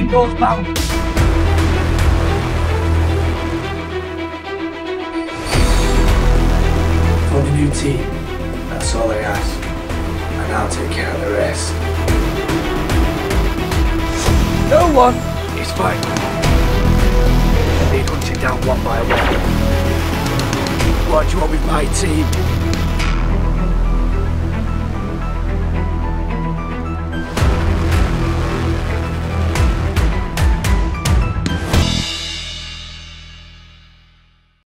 Indoors bound. For the new team, that's all I ask. And I'll take care of the rest. No one is fine. They're hunted down one by one. What do you want with my team?